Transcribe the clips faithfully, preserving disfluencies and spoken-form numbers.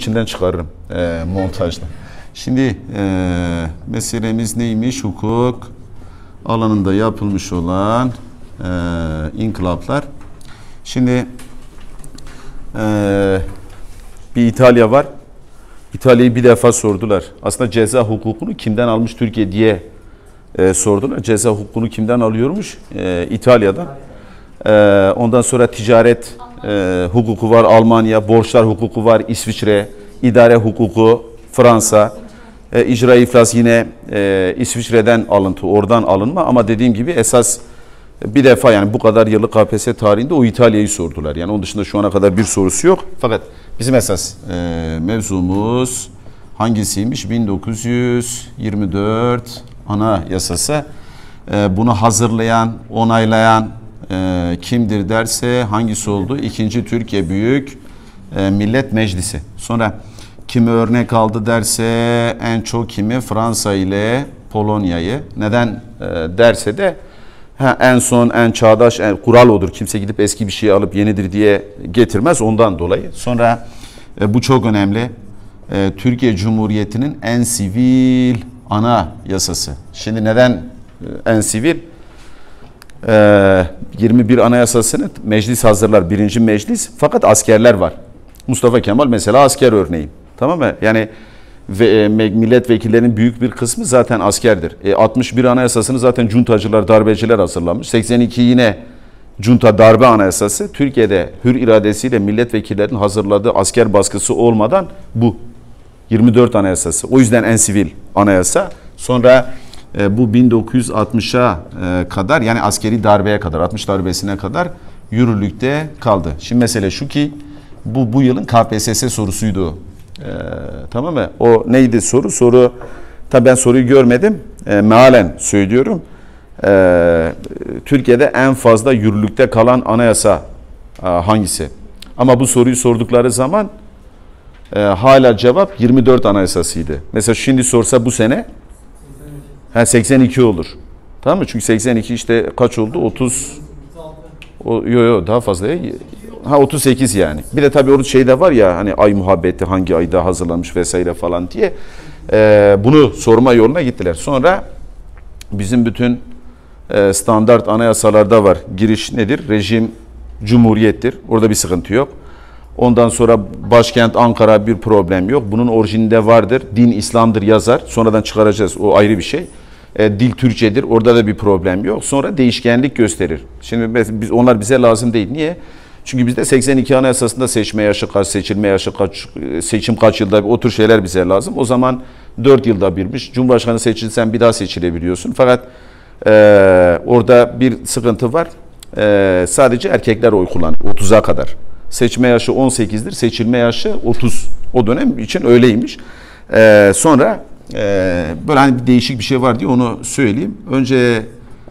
içinden çıkarırım e, montajda. Şimdi e, meselemiz neymiş? Hukuk alanında yapılmış olan e, inkılaplar. Şimdi e, bir İtalya var. İtalya'yı bir defa sordular. Aslında ceza hukukunu kimden almış Türkiye diye e, sordular. Ceza hukukunu kimden alıyormuş? E, İtalya'dan. E, ondan sonra ticaret e, hukuku var Almanya, borçlar hukuku var İsviçre, idare hukuku Fransa, e, icra iflas yine e, İsviçre'den alıntı, oradan alınma. Ama dediğim gibi esas bir defa yani bu kadar yıllık K P S S tarihinde o İtalya'yı sordular. Yani onun dışında şu ana kadar bir sorusu yok. Fakat bizim esas e, mevzumuz hangisiymiş? bin dokuz yüz yirmi dört Anayasası. E, bunu hazırlayan, onaylayan e, kimdir derse hangisi oldu? İkinci Türkiye Büyük e, Millet Meclisi. Sonra kimi örnek aldı derse en çok kimi? Fransa ile Polonya'yı. Neden e, derse de Ha, en son, en çağdaş, en, kural odur. Kimse gidip eski bir şeyi alıp yenidir diye getirmez ondan dolayı. Sonra e, bu çok önemli. E, Türkiye Cumhuriyeti'nin en sivil anayasası. Şimdi neden e, en sivil? E, yirmi bir Anayasasını meclis hazırlar. Birinci meclis. Fakat askerler var. Mustafa Kemal mesela asker örneği. Tamam mı? Yani ve e, milletvekillerinin büyük bir kısmı zaten askerdir. E, altmış bir Anayasasını zaten cuntacılar, darbeciler hazırlamış. seksen iki yine junta darbe anayasası. Türkiye'de hür iradesiyle milletvekillerinin hazırladığı asker baskısı olmadan bu yirmi dört Anayasası. O yüzden en sivil anayasa. Sonra e, bu bin dokuz yüz altmışa e, kadar yani askeri darbeye kadar, altmış darbesine kadar yürürlükte kaldı. Şimdi mesele şu ki bu bu yılın K P S S sorusuydu. Ee, tamam mı? O neydi soru? Soru tabii ben soruyu görmedim. E, mealen söylüyorum. E, Türkiye'de en fazla yürürlükte kalan anayasa e, hangisi? Ama bu soruyu sordukları zaman e, hala cevap yirmi dört Anayasasıydı. Mesela şimdi sorsa bu sene ha, seksen iki olur. Tamam mı? Çünkü seksen iki işte kaç oldu? otuz o, yo yo daha fazla. Ha otuz sekiz yani. Bir de tabii orada şey de var ya hani ay muhabbeti hangi ayda hazırlanmış vesaire falan diye. Ee, bunu sorma yoluna gittiler. Sonra bizim bütün e, standart anayasalarda var. Giriş nedir? Rejim cumhuriyettir. Orada bir sıkıntı yok. Ondan sonra başkent Ankara bir problem yok. Bunun orijininde vardır. Din İslam'dır yazar. Sonradan çıkaracağız. O ayrı bir şey. E, dil Türkçedir. Orada da bir problem yok. Sonra değişkenlik gösterir. Şimdi biz onlar bize lazım değil. Niye? Çünkü bizde seksen iki Anayasası'nda seçme yaşı kaç, seçilme yaşı kaç, seçim kaç yılda bir, o tür şeyler bize lazım. O zaman dört yılda birmiş. Cumhurbaşkanı seçilsen bir daha seçilebiliyorsun. Fakat e, orada bir sıkıntı var. E, sadece erkekler oy kullanır otuza kadar. Seçme yaşı on sekizdir, seçilme yaşı otuz. O dönem için öyleymiş. E, sonra e, böyle hani bir değişik bir şey var diye onu söyleyeyim. Önce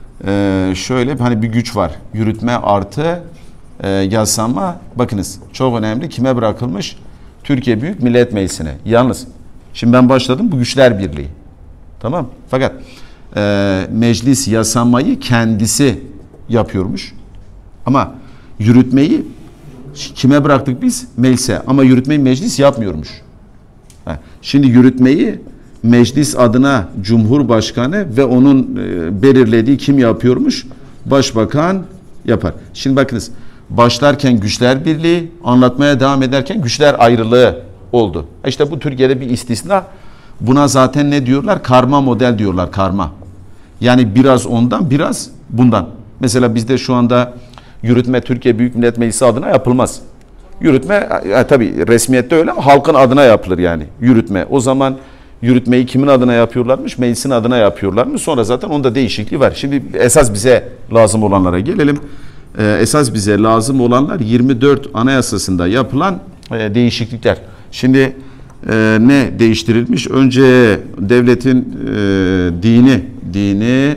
e, şöyle hani bir güç var. Yürütme artı E, yasama bakınız çok önemli. Kime bırakılmış? Türkiye Büyük Millet Meclisi'ne. Yalnız şimdi ben başladım bu güçler birliği. Tamam. Fakat e, meclis yasamayı kendisi yapıyormuş. Ama yürütmeyi kime bıraktık biz? Meclise. Ama yürütmeyi meclis yapmıyormuş. Ha. Şimdi yürütmeyi meclis adına Cumhurbaşkanı ve onun e, belirlediği kim yapıyormuş? Başbakan yapar. Şimdi bakınız. Başlarken güçler birliği, anlatmaya devam ederken güçler ayrılığı oldu. İşte bu Türkiye'de bir istisna. Buna zaten ne diyorlar? Karma model diyorlar, karma. Yani biraz ondan, biraz bundan. Mesela bizde şu anda yürütme Türkiye Büyük Millet Meclisi adına yapılmaz. Yürütme, ya tabii resmiyette öyle ama halkın adına yapılır yani yürütme. O zaman yürütmeyi kimin adına yapıyorlarmış? Meclisin adına yapıyorlarmış. Sonra zaten onda değişikliği var. Şimdi esas bize lazım olanlara gelelim. Ee, esas bize lazım olanlar yirmi dört Anayasası'nda yapılan e, değişiklikler. Şimdi e, ne değiştirilmiş? Önce devletin e, dini, dini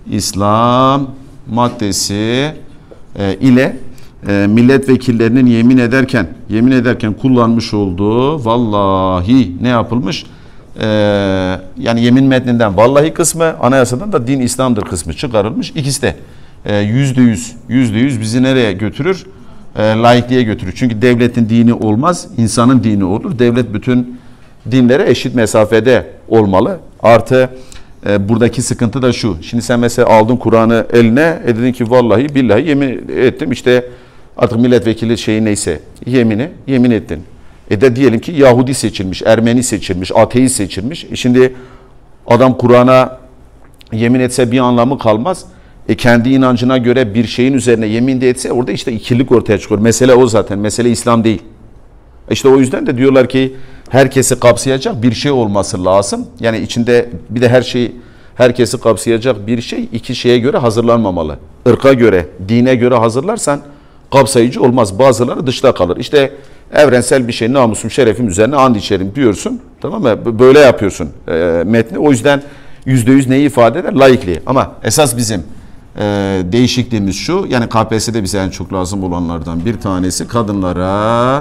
İslam maddesi e, ile e, milletvekillerinin yemin ederken, yemin ederken kullanmış olduğu vallahi ne yapılmış? E, yani yemin metninden vallahi kısmı, anayasadan da din İslam'dır kısmı çıkarılmış. İkisi de yüzde yüz, yüzde yüz bizi nereye götürür? e, laikliğe götürür. Çünkü devletin dini olmaz, insanın dini olur. Devlet bütün dinlere eşit mesafede olmalı. Artı e, buradaki sıkıntı da şu. Şimdi sen mesela aldın Kur'an'ı eline, e dedin ki vallahi billahi yemin ettim işte artık milletvekili şeyi neyse yemini yemin ettin. E de diyelim ki Yahudi seçilmiş, Ermeni seçilmiş, ateist seçilmiş. E şimdi adam Kur'an'a yemin etse bir anlamı kalmaz. E kendi inancına göre bir şeyin üzerine yemin de etse orada işte ikilik ortaya çıkıyor. Mesele o zaten. Mesele İslam değil. İşte o yüzden de diyorlar ki herkesi kapsayacak bir şey olması lazım. Yani içinde bir de her şey herkesi kapsayacak bir şey iki şeye göre hazırlanmamalı. Irka göre, dine göre hazırlarsan kapsayıcı olmaz. Bazıları dışta kalır. İşte evrensel bir şey, namusum, şerefim üzerine and içerim diyorsun. Tamam mı? Böyle yapıyorsun e, metni. O yüzden yüzde yüz neyi ifade eder? Laikliği. Ama esas bizim e, değişikliğimiz şu. Yani K P S S'de bize en çok lazım olanlardan bir tanesi kadınlara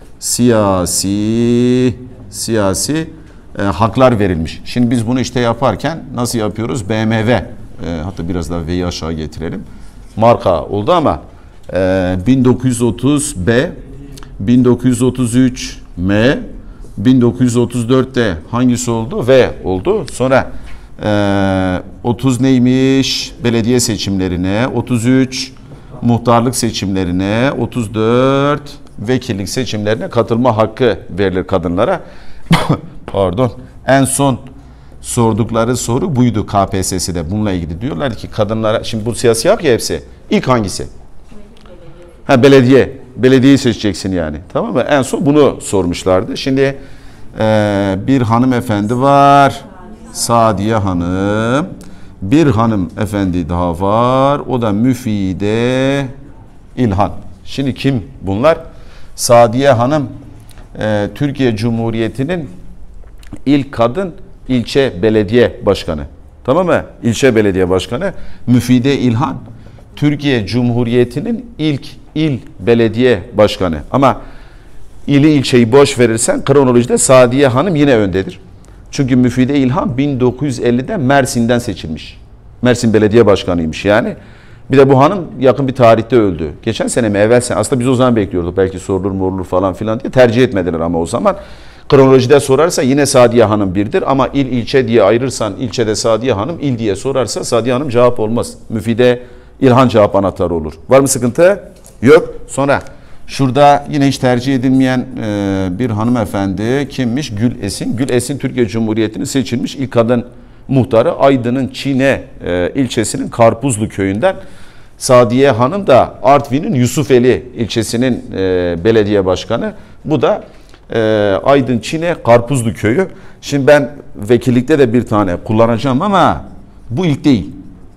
siyasi siyasi e, haklar verilmiş. Şimdi biz bunu işte yaparken nasıl yapıyoruz? B M W e, hatta biraz daha V'yi aşağı getirelim. Marka oldu ama e, bin dokuz yüz otuz B, bin dokuz yüz otuz üç M, bin dokuz yüz otuz dörtte hangisi oldu? V oldu. Sonra e, otuz neymiş? Belediye seçimlerine, otuz üç muhtarlık seçimlerine, otuz dört vekillik seçimlerine katılma hakkı verilir kadınlara. Pardon. En son sordukları soru buydu K P S S'de. Bununla ilgili diyorlar ki kadınlara, şimdi bu siyasi hak ya hepsi. İlk hangisi? Ha, belediye. Belediyeyi seçeceksin yani. Tamam mı? En son bunu sormuşlardı. Şimdi e, bir hanımefendi var. Sadiye Hanım. Bir hanımefendi daha var. O da Müfide İlhan. Şimdi kim bunlar? Sadiye Hanım e, Türkiye Cumhuriyeti'nin ilk kadın ilçe belediye başkanı. Tamam mı? İlçe belediye başkanı. Müfide İlhan Türkiye Cumhuriyeti'nin ilk il belediye başkanı. Ama ili ilçeyi boş verirsen kronolojide Sadiye Hanım yine öndedir. Çünkü Müfide İlhan bin dokuz yüz ellide Mersin'den seçilmiş. Mersin belediye başkanıymış yani. Bir de bu hanım yakın bir tarihte öldü. Geçen sene mi evvel sene. Aslında biz o zaman bekliyorduk. Belki sorulur mu olur falan filan diye. Tercih etmediler ama o zaman. Kronolojide sorarsa yine Sadiye Hanım birdir. Ama il ilçe diye ayırırsan ilçede Sadiye Hanım, il diye sorarsa Sadiye Hanım cevap olmaz. Müfide İlhan cevap anahtarı olur. Var mı sıkıntı? Yok. Sonra şurada yine hiç tercih edilmeyen e, bir hanımefendi kimmiş? Gül Esin. Gül Esin Türkiye Cumhuriyeti'nin seçilmiş ilk kadın muhtarı. Aydın'ın Çine e, ilçesinin Karpuzlu köyünden. Sadiye Hanım da Artvin'in Yusufeli ilçesinin e, belediye başkanı. Bu da e, Aydın Çine Karpuzlu köyü. Şimdi ben vekillikte de bir tane kullanacağım ama bu ilk değil.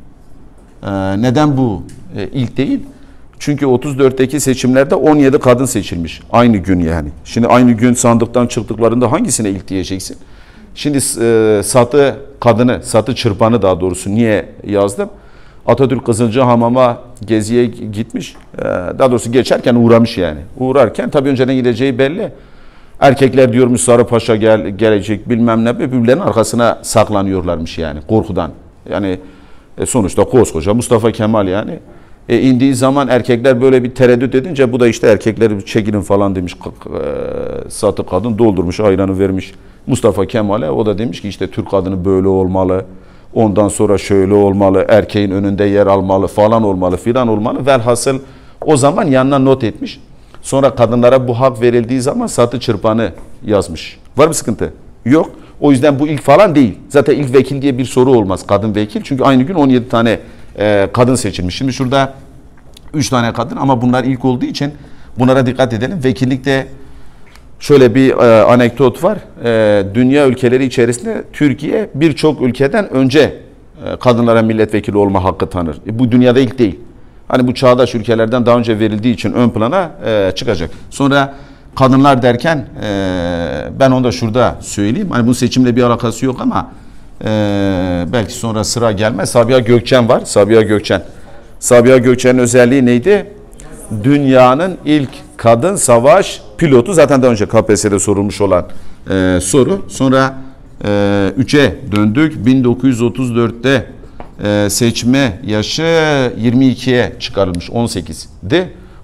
E, neden bu e, ilk değil? Çünkü otuz dörtteki seçimlerde on yedi kadın seçilmiş. Aynı gün yani. Şimdi aynı gün sandıktan çıktıklarında hangisine ilk diyeceksin? Şimdi e, satı kadını, satı çırpanı daha doğrusu niye yazdım? Atatürk Kızılcahamam'a geziye gitmiş. E, daha doğrusu geçerken uğramış yani. Uğrarken tabii önceden gideceği belli. Erkekler diyormuş Sarıpaşa gel, gelecek bilmem ne. Birbirlerinin arkasına saklanıyorlarmış yani korkudan. Yani e, sonuçta koskoca Mustafa Kemal yani. E, indiği zaman erkekler böyle bir tereddüt edince bu da işte erkekleri çekilin falan demiş. E, satı kadın doldurmuş ayranı vermiş Mustafa Kemal'e. O da demiş ki işte Türk kadını böyle olmalı. Ondan sonra şöyle olmalı. Erkeğin önünde yer almalı falan olmalı filan olmalı. Velhasıl o zaman yanına not etmiş. Sonra kadınlara bu hak verildiği zaman satı çırpanı yazmış. Var mı sıkıntı? Yok. O yüzden bu ilk falan değil. Zaten ilk vekil diye bir soru olmaz. Kadın vekil. Çünkü aynı gün on yedi tane e, kadın seçilmiş. Şimdi şurada üç tane kadın ama bunlar ilk olduğu için bunlara dikkat edelim. Vekillikte şöyle bir e, anekdot var. E, dünya ülkeleri içerisinde Türkiye birçok ülkeden önce e, kadınlara milletvekili olma hakkı tanır. E, bu dünyada ilk değil. Hani bu çağdaş ülkelerden daha önce verildiği için ön plana e, çıkacak. Sonra kadınlar derken e, ben onu da şurada söyleyeyim. Hani bu seçimle bir alakası yok ama e, belki sonra sıra gelmez. Sabiha Gökçen var. Sabiha Gökçen. Sabiha Gökçen'in özelliği neydi? Dünyanın ilk kadın savaş pilotu. Zaten daha önce K P S S'de sorulmuş olan e, soru. Sonra e, üçe döndük. bin dokuz yüz otuz dörtte e, seçme yaşı yirmi ikiye çıkarılmış. on sekizdi.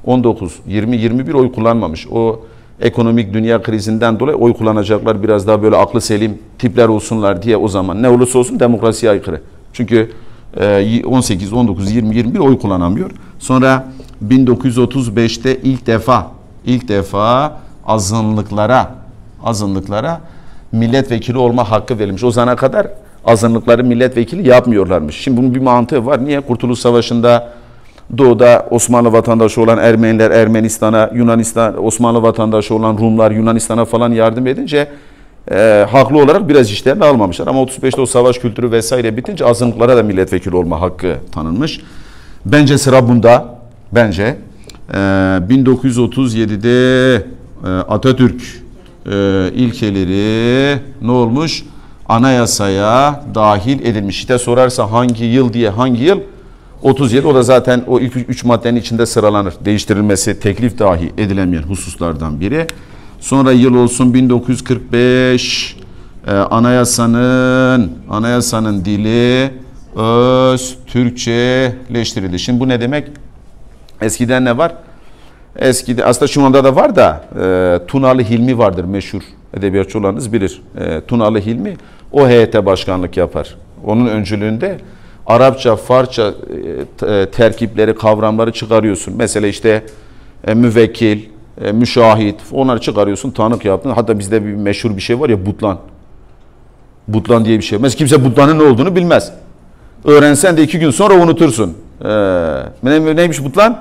on dokuz, yirmi, yirmi bir oy kullanmamış. O ekonomik dünya krizinden dolayı oy kullanacaklar biraz daha böyle aklı selim tipler olsunlar diye o zaman ne olursa olsun demokrasiye aykırı. Çünkü on sekiz, on dokuz, yirmi, yirmi bir oy kullanamıyor. Sonra bin dokuz yüz otuz beşte ilk defa ilk defa azınlıklara azınlıklara milletvekili olma hakkı verilmiş. O zamana kadar azınlıkları milletvekili yapmıyorlarmış. Şimdi bunun bir mantığı var. Niye? Kurtuluş Savaşı'nda Doğu'da Osmanlı vatandaşı olan Ermeniler Ermenistan'a, Yunanistan Osmanlı vatandaşı olan Rumlar Yunanistan'a falan yardım edince e, haklı olarak biraz işlerini almamışlar. Ama otuz beşte o savaş kültürü vesaire bitince azınlıklara da milletvekili olma hakkı tanınmış. Bence sıra bunda. Bence e, bin dokuz yüz otuz yedide e, Atatürk e, ilkeleri ne olmuş? Anayasaya dahil edilmiş. İşte sorarsa hangi yıl diye hangi yıl? otuz yedi, o da zaten o ilk üç maddenin içinde sıralanır. Değiştirilmesi teklif dahi edilemeyen hususlardan biri. Sonra yıl olsun bin dokuz yüz kırk beş e, anayasanın anayasanın dili öz Türkçeleştirildi. Şimdi bu ne demek? Eskiden ne var? Eskide aslında şu anda da var da e, Tunalı Hilmi vardır, meşhur edebiyatçı olanınız bilir. E, Tunalı Hilmi o heyete başkanlık yapar. Onun öncülüğünde Arapça, Farsça e, terkipleri, kavramları çıkarıyorsun. Mesela işte e, müvekkil, e, müşahit, onları çıkarıyorsun, tanık yaptın. Hatta bizde bir meşhur bir şey var ya, butlan. Butlan diye bir şey. Mesela kimse butlanın ne olduğunu bilmez. Öğrensen de iki gün sonra unutursun. E, ne, neymiş butlan?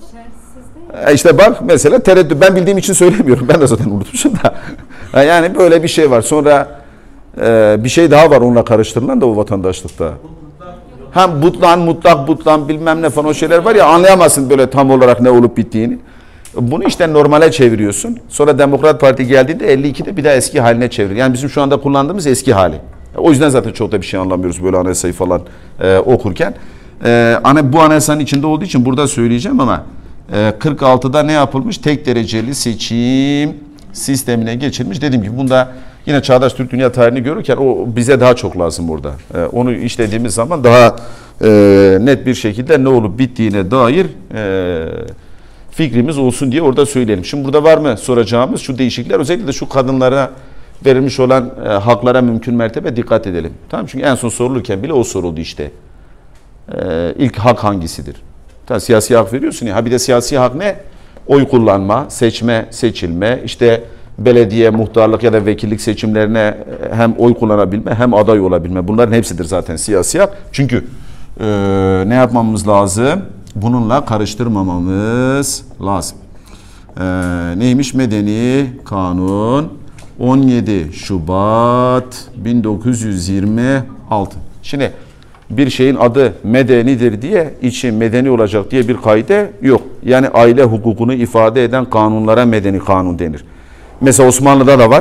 E, işte bak mesela tereddüt. Ben bildiğim için söylemiyorum. Ben de zaten unutmuşum da. Yani böyle bir şey var. Sonra e, bir şey daha var onunla karıştırılan da o vatandaşlıkta. Hem butlan, mutlak butlan bilmem ne falan o şeyler var ya, anlayamazsın böyle tam olarak ne olup bittiğini. Bunu işte normale çeviriyorsun. Sonra Demokrat Parti geldiğinde elli ikide bir daha eski haline çeviriyor. Yani bizim şu anda kullandığımız eski hali. O yüzden zaten çok da bir şey anlamıyoruz böyle anayasayı falan e, okurken. E, bu anayasanın içinde olduğu için burada söyleyeceğim ama e, kırk altıda ne yapılmış? Tek dereceli seçim sistemine geçilmiş. Dediğim gibi bunda yine çağdaş Türk dünya tarihini görürken o bize daha çok lazım burada. Ee, onu işlediğimiz zaman daha e, net bir şekilde ne olup bittiğine dair e, fikrimiz olsun diye orada söyleyelim. Şimdi burada var mı soracağımız şu değişiklikler? Özellikle de şu kadınlara verilmiş olan e, haklara mümkün mertebe dikkat edelim. Tamam, çünkü en son sorulurken bile o soruldu işte. E, ilk hak hangisidir? Tamam, siyasi hak veriyorsun ya. Ha bir de siyasi hak ne? Oy kullanma, seçme, seçilme, işte belediye, muhtarlık ya da vekillik seçimlerine hem oy kullanabilme hem aday olabilme. Bunların hepsidir zaten siyasi hak. Çünkü e, ne yapmamız lazım? Bununla karıştırmamamız lazım. E, neymiş? Medeni Kanun on yedi Şubat bin dokuz yüz yirmi altı. Şimdi bir şeyin adı medenidir diye içi medeni olacak diye bir kaide yok. Yani aile hukukunu ifade eden kanunlara medeni kanun denir. Mesela Osmanlı'da da var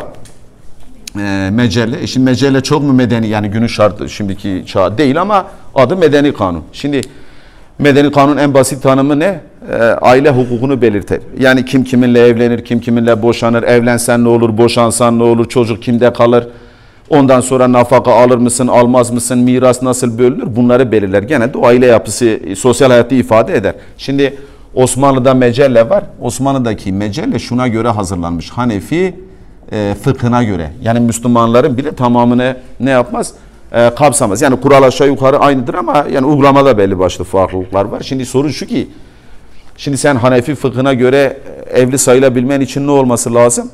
e, mecelle. E şimdi mecelle çok mu medeni? Yani günün şartı şimdiki çağ değil ama adı medeni kanun. Şimdi medeni kanun en basit tanımı ne? E, aile hukukunu belirtir. Yani kim kiminle evlenir, kim kiminle boşanır, evlensen ne olur, boşansan ne olur, çocuk kimde kalır, ondan sonra nafaka alır mısın, almaz mısın, miras nasıl bölünür, bunları belirler. Genelde o aile yapısı sosyal hayatı ifade eder. Şimdi Osmanlı'da mecelle var. Osmanlı'daki mecelle şuna göre hazırlanmış. Hanefi e, fıkhına göre. Yani Müslümanların bile tamamını ne yapmaz? E, kapsamaz. Yani kural aşağı yukarı aynıdır ama yani uygulamada belli başlı farklılıklar var. Şimdi sorun şu ki, şimdi sen Hanefi fıkhına göre evli sayılabilmen için ne olması lazım?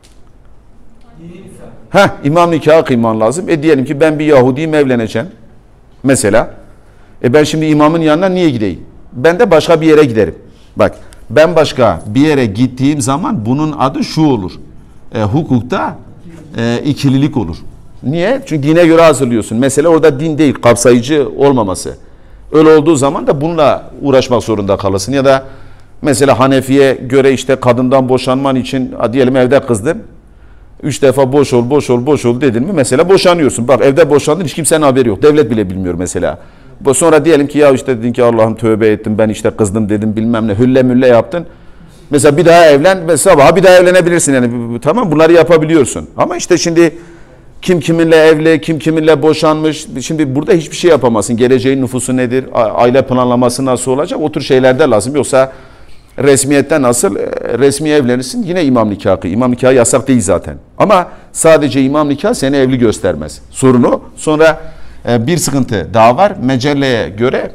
Heh, imam nikahı kıyman lazım. E diyelim ki ben bir Yahudiyim, evleneceğim. Mesela. E ben şimdi imamın yanına niye gideyim? Ben de başka bir yere giderim. Bak, ben başka bir yere gittiğim zaman bunun adı şu olur. E, hukukta e, ikililik olur. Niye? Çünkü dine göre hazırlıyorsun. Mesela orada din değil, kapsayıcı olmaması. Öyle olduğu zaman da bununla uğraşmak zorunda kalırsın. Ya da mesela Hanefi'ye göre işte kadından boşanman için diyelim evde kızdın. Üç defa boş ol, boş ol, boş ol dedin mi mesela boşanıyorsun. Bak evde boşandın, hiç kimsenin haberi yok. Devlet bile bilmiyor mesela. Sonra diyelim ki ya işte dedin ki Allah'ım tövbe ettim, ben işte kızdım dedim bilmem ne, hülle mülle yaptın. Mesela bir daha evlen, mesela bir daha evlenebilirsin yani, tamam, bunları yapabiliyorsun. Ama işte şimdi kim kiminle evli, kim kiminle boşanmış, şimdi burada hiçbir şey yapamazsın. Geleceğin nüfusu nedir, aile planlaması nasıl olacak, o tür şeyler de lazım. Yoksa resmiyette nasıl? Resmi evlenirsin yine imam nikahı. İmam nikahı yasak değil zaten. Ama sadece imam nikahı seni evli göstermez. Sorun o. Sonra bir sıkıntı daha var. Mecelleye göre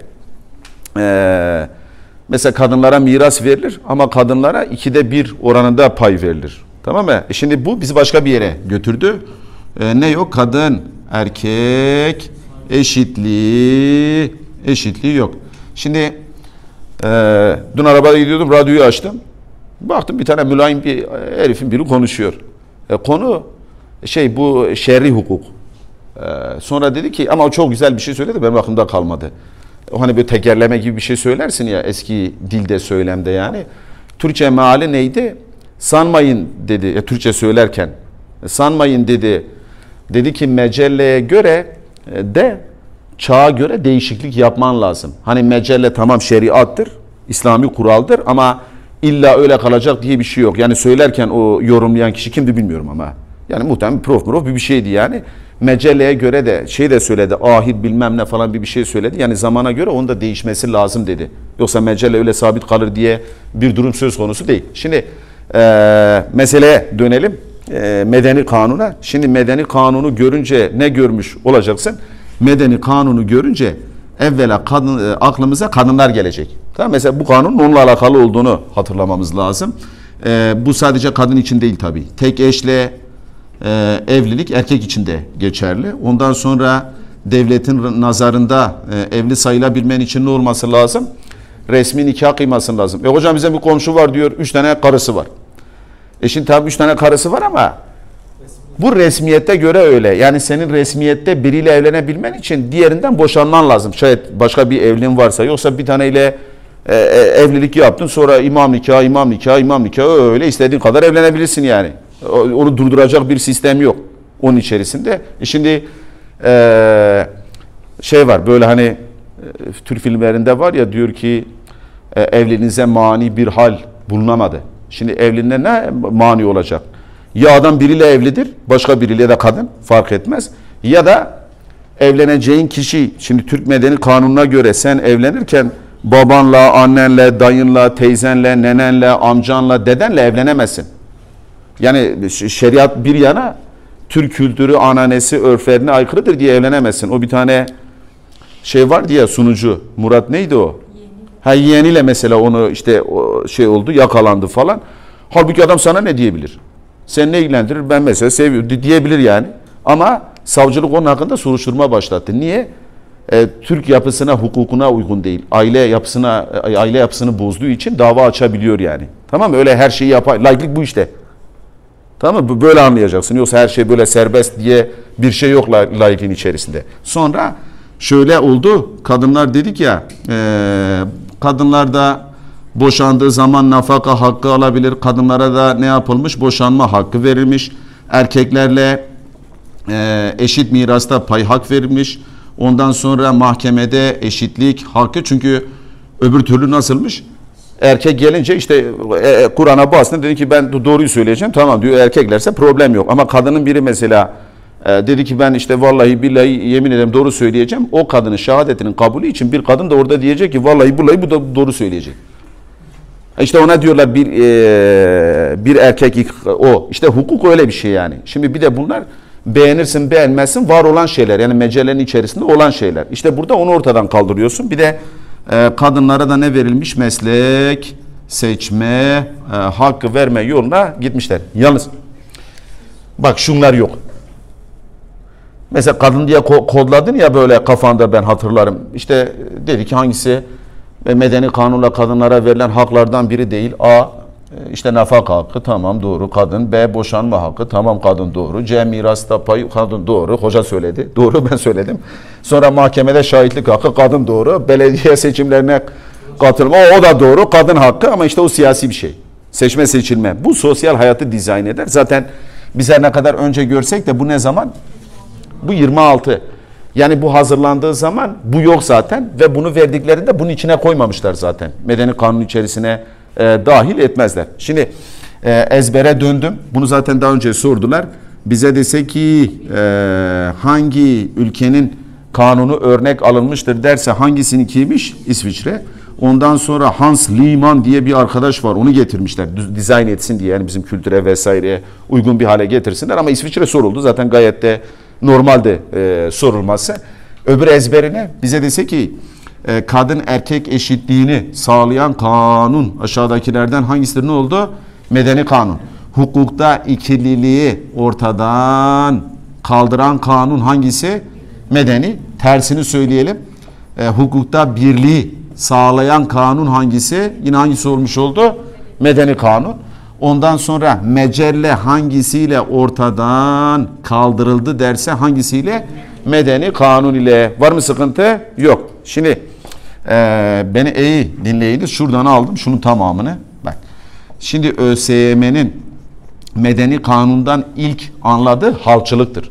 e, mesela kadınlara miras verilir ama kadınlara ikide bir oranında pay verilir. Tamam mı? E şimdi bu bizi başka bir yere götürdü. E, ne yok? Kadın, erkek eşitliği, eşitliği yok. Şimdi Ee, dün arabada gidiyordum, radyoyu açtım. Baktım bir tane mülayim bir herifin biri konuşuyor. E, konu şey bu şer'i hukuk. Ee, sonra dedi ki ama o çok güzel bir şey söyledi, benim aklımda kalmadı. O hani böyle tekerleme gibi bir şey söylersin ya eski dilde, söylemde yani. Türkçe meali neydi? Sanmayın dedi. E, Türkçe söylerken e, sanmayın dedi. Dedi ki mecelleye göre e, de çağa göre değişiklik yapman lazım. Hani mecelle tamam şeriattır, İslami kuraldır ama illa öyle kalacak diye bir şey yok. Yani söylerken o yorumlayan kişi kimdi bilmiyorum ama. Yani muhtemelen prof prof bir şeydi yani. Mecelleye göre de şey de söyledi, ahir bilmem ne falan bir bir şey söyledi. Yani zamana göre onun da değişmesi lazım dedi. Yoksa mecelle öyle sabit kalır diye bir durum söz konusu değil. Şimdi e, meseleye dönelim. E, medeni kanuna. Şimdi medeni kanunu görünce ne görmüş olacaksın? Medeni kanunu görünce evvela kadın, aklımıza kadınlar gelecek. Tamam, mesela bu kanunun onunla alakalı olduğunu hatırlamamız lazım. Ee, bu sadece kadın için değil tabii. Tek eşle e, evlilik erkek için de geçerli. Ondan sonra devletin nazarında e, evli sayılabilmen için ne olması lazım? Resmi nikah kıyması lazım. E hocam bize bir komşu var diyor, üç tane karısı var. E şimdi tabii üç tane karısı var ama bu resmiyette göre öyle. Yani senin resmiyette biriyle evlenebilmen için diğerinden boşanman lazım. Şayet başka bir evliliğin varsa. Yoksa bir taneyle e, e, evlilik yaptın. Sonra imam nikahı, imam nikahı, imam nikahı öyle istediğin kadar evlenebilirsin yani. Onu durduracak bir sistem yok onun içerisinde. E şimdi e, şey var böyle hani e, Türk filmlerinde var ya diyor ki e, evliliğinize mani bir hal bulunamadı. Şimdi evliliğine ne mani olacak? Ya adam biriyle evlidir, başka biriyle de kadın, fark etmez. Ya da evleneceğin kişi, şimdi Türk Medeni Kanunu'na göre sen evlenirken babanla, annenle, dayınla, teyzenle, nenenle, amcanla, dedenle evlenemezsin. Yani şeriat bir yana Türk kültürü, ananesi, örflerine aykırıdır diye evlenemezsin. O bir tane şey var diye sunucu, Murat neydi o? Ha, yeğeniyle mesela onu işte o şey oldu, yakalandı falan. Halbuki adam sana ne diyebilir? Sen ne ilgilendirir? Ben mesela seviyorum diyebilir yani. Ama savcılık onun hakkında soruşturma başlattı. Niye? E, Türk yapısına, hukukuna uygun değil. Aile yapısına, aile yapısını bozduğu için dava açabiliyor yani. Tamam mı? Öyle her şeyi yapar. Laiklik bu işte. Tamam mı? Böyle anlayacaksın. Yoksa her şey böyle serbest diye bir şey yok laikliğin içerisinde. Sonra şöyle oldu. Kadınlar dedik ya, e, kadınlar da boşandığı zaman nafaka hakkı alabilir. Kadınlara da ne yapılmış? Boşanma hakkı verilmiş. Erkeklerle e, eşit mirasta pay hak verilmiş. Ondan sonra mahkemede eşitlik hakkı. Çünkü öbür türlü nasılmış? Erkek gelince işte e, Kur'an'a bastın, dedi ki ben doğruyu söyleyeceğim. Tamam diyor, erkeklerse problem yok. Ama kadının biri mesela e, dedi ki ben işte vallahi billahi yemin ederim doğru söyleyeceğim. O kadının şehadetinin kabulü için bir kadın da orada diyecek ki vallahi billahi bu da doğru söyleyecek. İşte ona diyorlar bir e, bir erkek o. İşte hukuk öyle bir şey yani. Şimdi bir de bunlar beğenirsin beğenmezsin var olan şeyler. Yani mecellenin içerisinde olan şeyler. İşte burada onu ortadan kaldırıyorsun. Bir de e, kadınlara da ne verilmiş? Meslek seçme e, hakkı verme yoluna gitmişler. Yalnız bak şunlar yok. Mesela kadın diye kodladın ya böyle kafanda, ben hatırlarım. İşte dedi ki hangisi ve medeni kanunla kadınlara verilen haklardan biri değil. A işte nafaka hakkı, tamam doğru kadın. B boşanma hakkı, tamam kadın doğru. C mirasta payı, kadın doğru. Hoca söyledi. Doğru, ben söyledim. Sonra mahkemede şahitlik hakkı, kadın doğru. Belediye seçimlerine katılma, o, o da doğru. Kadın hakkı ama işte o siyasi bir şey. Seçme seçilme. Bu sosyal hayatı dizayn eder. Zaten biz her ne kadar önce görsek de bu ne zaman? Bu yirmi altı. Yani bu hazırlandığı zaman bu yok zaten ve bunu verdiklerinde bunun içine koymamışlar zaten. Medeni kanun içerisine e, dahil etmezler. Şimdi e, ezbere döndüm. Bunu zaten daha önce sordular. Bize dese ki e, hangi ülkenin kanunu örnek alınmıştır derse hangisininkiymiş? İsviçre. Ondan sonra Hans Liemann diye bir arkadaş var. Onu getirmişler. Dizayn etsin diye. Yani bizim kültüre vesaireye uygun bir hale getirsinler. Ama İsviçre soruldu. Zaten gayet de normalde e, sorulması. Öbür ezberine bize dese ki e, kadın erkek eşitliğini sağlayan kanun aşağıdakilerden hangisidir? Ne oldu? Medeni kanun. Hukukta ikililiği ortadan kaldıran kanun hangisi? Medeni. Tersini söyleyelim. E, hukukta birliği sağlayan kanun hangisi? Yine hangisi olmuş oldu? Medeni kanun. Ondan sonra mecelle hangisiyle ortadan kaldırıldı derse hangisiyle? Medeni kanun ile. Var mı sıkıntı? Yok. Şimdi e, beni iyi dinleyiniz. Şuradan aldım şunun tamamını. Bak. Şimdi ÖSYM'nin medeni kanundan ilk anladığı halçılıktır.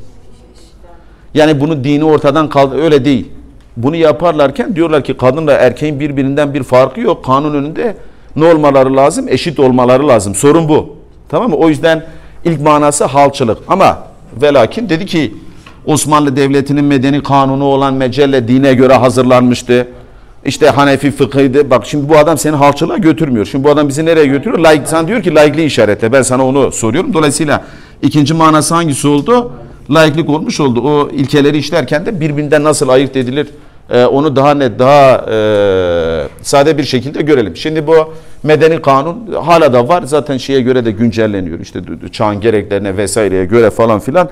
Yani bunu dini ortadan kaldı. Öyle değil. Bunu yaparlarken diyorlar ki kadınla erkeğin birbirinden bir farkı yok. Kanun önünde ne olmaları lazım? Eşit olmaları lazım. Sorun bu. Tamam mı? O yüzden ilk manası halçılık. Ama velakin dedi ki Osmanlı Devleti'nin medeni kanunu olan mecelle dine göre hazırlanmıştı. İşte Hanefi fıkhıydı. Bak şimdi bu adam seni halçılığa götürmüyor. Şimdi bu adam bizi nereye götürüyor? Laik, sen diyor ki laikliği işaretle. Ben sana onu soruyorum. Dolayısıyla ikinci manası hangisi oldu? Laiklik olmuş oldu. O ilkeleri işlerken de birbirinden nasıl ayırt edilir? Ee, onu daha net, daha e, sade bir şekilde görelim. Şimdi bu medeni kanun hala da var. Zaten şeye göre de güncelleniyor. İşte çağın gereklerine vesaireye göre falan filan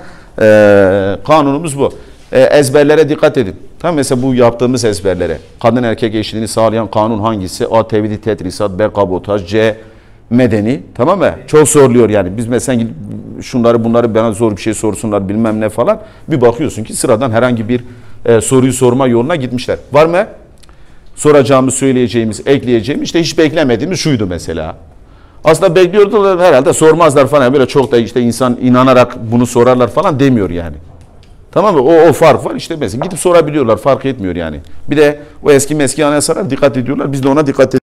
e, kanunumuz bu. E, ezberlere dikkat edin. Tamam, mesela bu yaptığımız ezberlere. Kadın erkek eşitliğini sağlayan kanun hangisi? A. Tevhid-i tetrisat, B. Kabotaj, C. Medeni. Tamam mı? Çok zorluyor yani. Biz mesela şunları bunları bana zor bir şey sorsunlar bilmem ne falan. Bir bakıyorsun ki sıradan herhangi bir e, soruyu sorma yoluna gitmişler. Var mı? Soracağımız, söyleyeceğimiz, ekleyeceğimiz işte hiç beklemediğimiz şuydu mesela. Aslında bekliyordular herhalde, sormazlar falan. Böyle çok da işte insan inanarak bunu sorarlar falan demiyor yani. Tamam mı? O, o fark var. İşte mesela gidip sorabiliyorlar. Fark etmiyor yani. Bir de o eski meski anayasalara dikkat ediyorlar. Biz de ona dikkat ediyoruz.